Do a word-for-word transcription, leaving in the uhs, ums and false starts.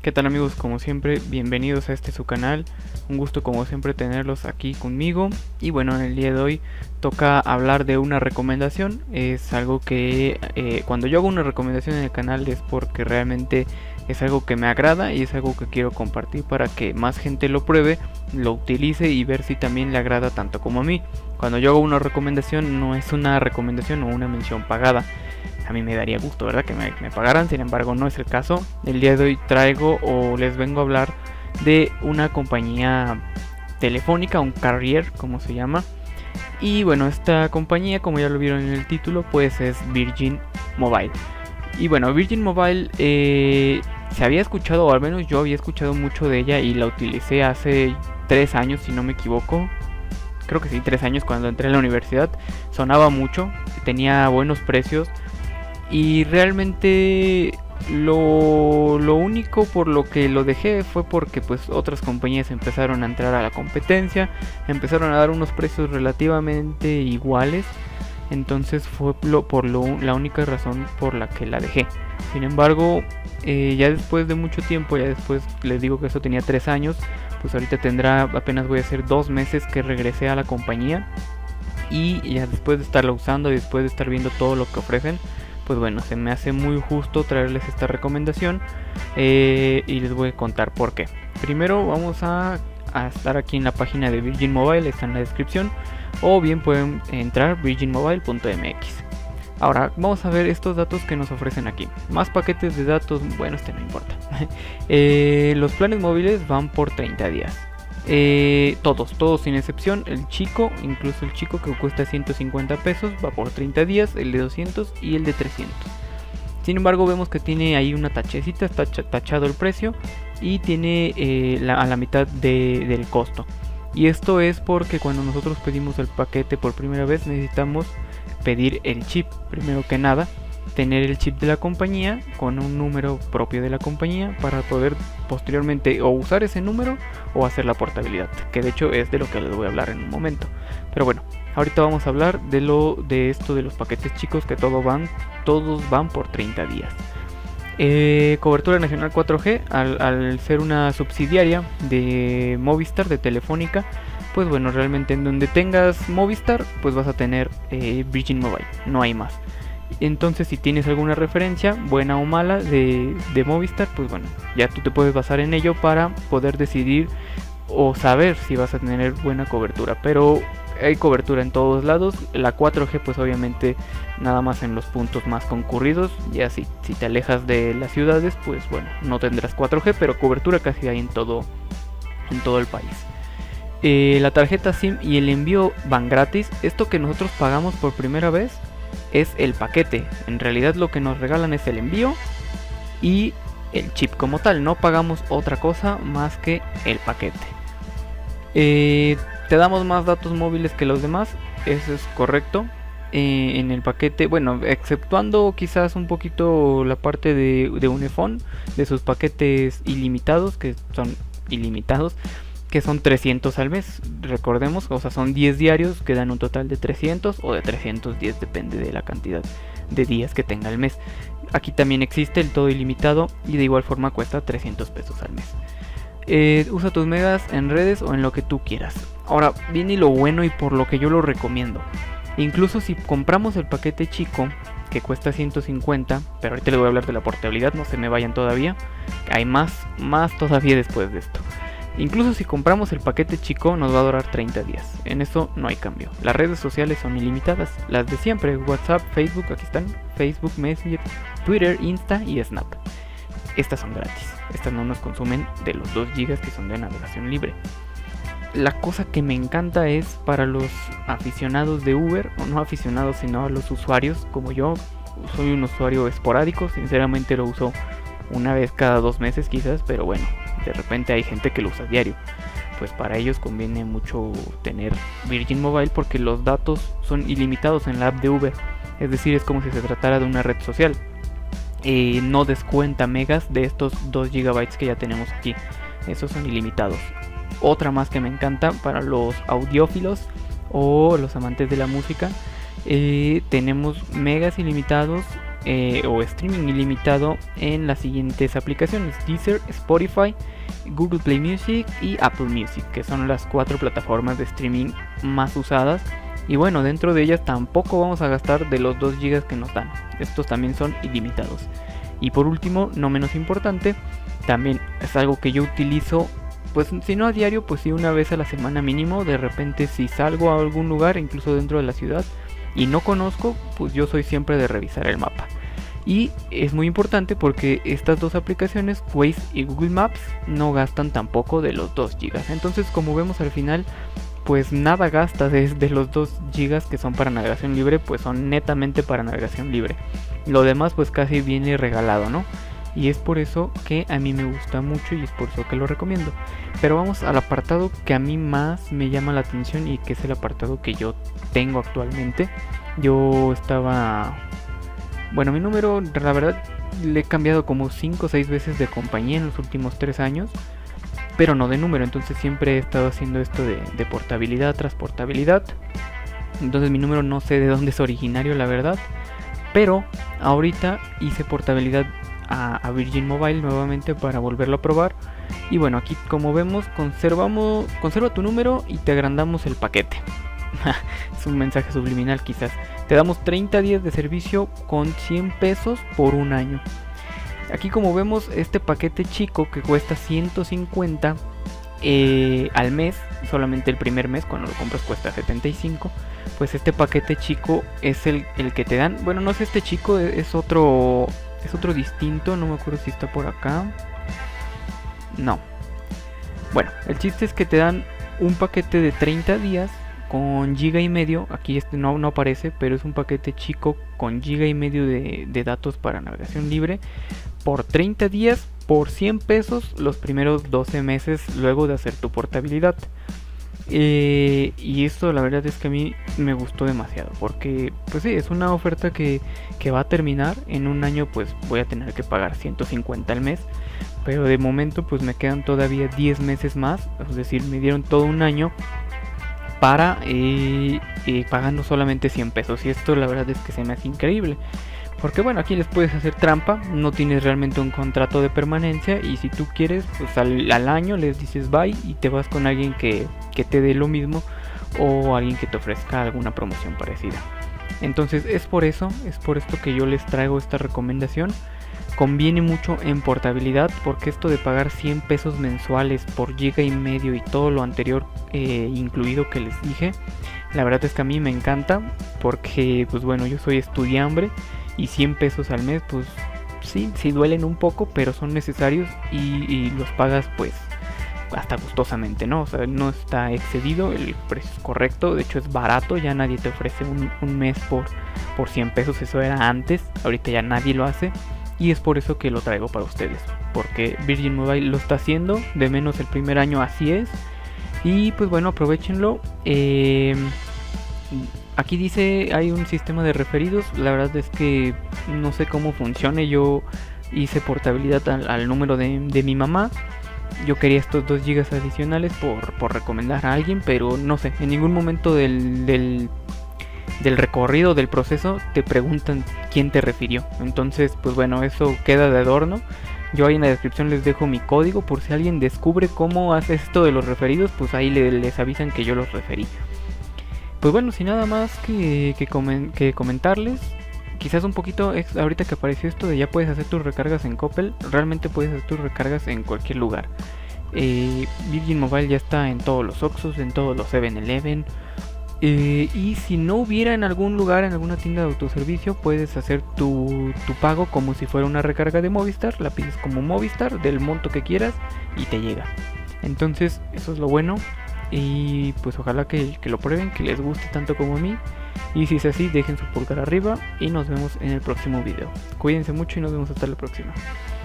¿Qué tal amigos? Como siempre, bienvenidos a este su canal. Un gusto como siempre tenerlos aquí conmigo. Y bueno, en el día de hoy toca hablar de una recomendación. Es algo que eh, cuando yo hago una recomendación en el canal es porque realmente es algo que me agrada y es algo que quiero compartir para que más gente lo pruebe, lo utilice y ver si también le agrada tanto como a mí. Cuando yo hago una recomendación no es una recomendación o una mención pagada. A mí me daría gusto, ¿verdad? Que me, me pagaran, sin embargo no es el caso. El día de hoy traigo o les vengo a hablar de una compañía telefónica, un carrier como se llama. Y bueno, esta compañía, como ya lo vieron en el título, pues es Virgin Mobile. Y bueno, Virgin Mobile eh, se había escuchado, o al menos yo había escuchado mucho de ella y la utilicé hace tres años si no me equivoco. Creo que sí, tres años cuando entré a la universidad. Sonaba mucho, tenía buenos precios. Y realmente lo, lo único por lo que lo dejé fue porque pues otras compañías empezaron a entrar a la competencia, empezaron a dar unos precios relativamente iguales, entonces fue lo, por lo, la única razón por la que la dejé. Sin embargo, eh, ya después de mucho tiempo, ya después les digo que eso tenía tres años, pues ahorita tendrá, apenas voy a hacer dos meses que regresé a la compañía. Y ya después de estarla usando y después de estar viendo todo lo que ofrecen, pues bueno, se me hace muy justo traerles esta recomendación eh, y les voy a contar por qué. Primero vamos a, a estar aquí en la página de Virgin Mobile, está en la descripción, o bien pueden entrar virgin mobile punto m x. Ahora vamos a ver estos datos que nos ofrecen aquí. Más paquetes de datos, bueno, este no importa. eh, los planes móviles van por treinta días. Eh, todos, todos sin excepción. El chico, incluso el chico que cuesta ciento cincuenta pesos, va por treinta días, el de doscientos y el de trescientos. Sin embargo, vemos que tiene ahí una tachecita, está tachado el precio y tiene eh, la, a la mitad de, del costo. Y esto es porque cuando nosotros pedimos el paquete por primera vez necesitamos pedir el chip, primero que nada. Tener el chip de la compañía con un número propio de la compañía para poder posteriormente o usar ese número o hacer la portabilidad, que de hecho es de lo que les voy a hablar en un momento. Pero bueno, ahorita vamos a hablar de lo de esto de los paquetes chicos, que todo van, todos van por treinta días. Eh, cobertura nacional cuatro G, al, al ser una subsidiaria de Movistar, de Telefónica, pues bueno, realmente en donde tengas Movistar pues vas a tener eh, Virgin Mobile, no hay más. Entonces si tienes alguna referencia, buena o mala, de, de Movistar, pues bueno, ya tú te puedes basar en ello para poder decidir o saber si vas a tener buena cobertura. Pero hay cobertura en todos lados. La cuatro G pues obviamente nada más en los puntos más concurridos. Ya si, si te alejas de las ciudades, pues bueno, no tendrás cuatro G, pero cobertura casi hay en todo, en todo el país. Eh, la tarjeta SIM y el envío van gratis. Esto que nosotros pagamos por primera vez es el paquete. En realidad lo que nos regalan es el envío y el chip como tal. No pagamos otra cosa más que el paquete. Eh, te damos más datos móviles que los demás, eso es correcto. Eh, en el paquete, bueno, exceptuando quizás un poquito la parte de, de Unifón, de sus paquetes ilimitados, que son ilimitados, que son trescientos al mes, recordemos, o sea, son diez diarios que dan un total de trescientos o de trescientos diez, depende de la cantidad de días que tenga el mes. Aquí también existe el todo ilimitado y de igual forma cuesta trescientos pesos al mes. Eh, usa tus megas en redes o en lo que tú quieras. Ahora viene lo bueno y por lo que yo lo recomiendo. Incluso si compramos el paquete chico, que cuesta ciento cincuenta, pero ahorita les voy a hablar de la portabilidad, no se me vayan todavía, hay más, más todavía después de esto. Incluso si compramos el paquete chico nos va a durar treinta días, en eso no hay cambio. Las redes sociales son ilimitadas, las de siempre, WhatsApp, Facebook, aquí están, Facebook, Messenger, Twitter, Insta y Snap. Estas son gratis, estas no nos consumen de los dos gigas que son de navegación libre. La cosa que me encanta es para los aficionados de Uber, o no aficionados sino a los usuarios como yo. Soy un usuario esporádico, sinceramente lo uso una vez cada dos meses quizás, pero bueno, de repente hay gente que lo usa diario. Pues para ellos conviene mucho tener Virgin Mobile porque los datos son ilimitados en la app de Uber. Es decir, es como si se tratara de una red social. Eh, no descuenta megas de estos dos gigabytes que ya tenemos aquí. Esos son ilimitados. Otra más que me encanta para los audiófilos o los amantes de la música. Eh, tenemos megas ilimitados eh, o streaming ilimitado en las siguientes aplicaciones: Deezer, Spotify, Google Play Music y Apple Music, que son las cuatro plataformas de streaming más usadas. Y bueno, dentro de ellas tampoco vamos a gastar de los dos gigas que nos dan. Estos también son ilimitados. Y por último, no menos importante, también es algo que yo utilizo, pues si no a diario, pues sí una vez a la semana mínimo. De repente si salgo a algún lugar, incluso dentro de la ciudad, y no conozco, pues yo soy siempre de revisar el mapa. Y es muy importante porque estas dos aplicaciones, Waze y Google Maps, no gastan tampoco de los dos gigas. Entonces, como vemos al final, pues nada gasta desde los dos gigas que son para navegación libre, pues son netamente para navegación libre. Lo demás pues casi viene regalado, ¿no? Y es por eso que a mí me gusta mucho y es por eso que lo recomiendo. Pero vamos al apartado que a mí más me llama la atención y que es el apartado que yo tengo actualmente. Yo estaba... Bueno, mi número, la verdad, le he cambiado como cinco o seis veces de compañía en los últimos tres años. Pero no de número, entonces siempre he estado haciendo esto de, de portabilidad tras portabilidad. Entonces mi número no sé de dónde es originario, la verdad. Pero ahorita hice portabilidad a, a Virgin Mobile nuevamente para volverlo a probar. Y bueno, aquí como vemos, conservamos, conserva tu número y te agrandamos el paquete. Es un mensaje subliminal quizás. Te damos treinta días de servicio con cien pesos por un año. Aquí como vemos, este paquete chico que cuesta ciento cincuenta eh, al mes, solamente el primer mes, cuando lo compras cuesta setenta y cinco. Pues este paquete chico es el, el que te dan. Bueno, no es este chico, es otro, es otro distinto, no me acuerdo si está por acá. No. Bueno, el chiste es que te dan un paquete de treinta días con giga y medio. Aquí este no, no aparece, pero es un paquete chico con giga y medio de, de datos para navegación libre por treinta días por cien pesos los primeros doce meses luego de hacer tu portabilidad. Eh, y esto la verdad es que a mí me gustó demasiado, porque pues sí, es una oferta que, que va a terminar en un año. Pues voy a tener que pagar ciento cincuenta al mes, pero de momento pues me quedan todavía diez meses más, es decir, me dieron todo un año para eh, eh, pagando solamente cien pesos. Y esto la verdad es que se me hace increíble, porque bueno, aquí les puedes hacer trampa, no tienes realmente un contrato de permanencia, y si tú quieres, pues al, al año les dices bye y te vas con alguien que, que te dé lo mismo, o alguien que te ofrezca alguna promoción parecida. Entonces es por eso, es por esto que yo les traigo esta recomendación. Conviene mucho en portabilidad, porque esto de pagar cien pesos mensuales por giga y medio y todo lo anterior eh, incluido que les dije, la verdad es que a mí me encanta, porque pues bueno, yo soy estudiambre y cien pesos al mes pues sí, sí duelen un poco, pero son necesarios y, y los pagas pues hasta gustosamente, ¿no? O sea, no está excedido, el precio es correcto, de hecho es barato, ya nadie te ofrece un, un mes por, por cien pesos, eso era antes, ahorita ya nadie lo hace. Y es por eso que lo traigo para ustedes, porque Virgin Mobile lo está haciendo, de menos el primer año así es. Y pues bueno, aprovechenlo. eh, Aquí dice hay un sistema de referidos, la verdad es que no sé cómo funcione. Yo hice portabilidad al, al número de, de mi mamá. Yo quería estos dos gigas adicionales por, por recomendar a alguien, pero no sé, en ningún momento del, del, del recorrido del proceso te preguntan quién te refirió. Entonces pues bueno, eso queda de adorno. Yo ahí en la descripción les dejo mi código por si alguien descubre cómo hace esto de los referidos, pues ahí le, les avisan que yo los referí. Pues bueno, sin nada más que, que, comen, que comentarles, quizás un poquito, ex, ahorita que apareció esto de ya puedes hacer tus recargas en Coppel, realmente puedes hacer tus recargas en cualquier lugar. Eh, Virgin Mobile ya está en todos los Oxxos, en todos los seven eleven. Eh, y si no hubiera en algún lugar, en alguna tienda de autoservicio, puedes hacer tu, tu pago como si fuera una recarga de Movistar. La pides como Movistar, del monto que quieras, y te llega. Entonces, eso es lo bueno. Y pues ojalá que, que lo prueben, que les guste tanto como a mí. Y si es así, dejen su pulgar arriba y nos vemos en el próximo video. Cuídense mucho y nos vemos hasta la próxima.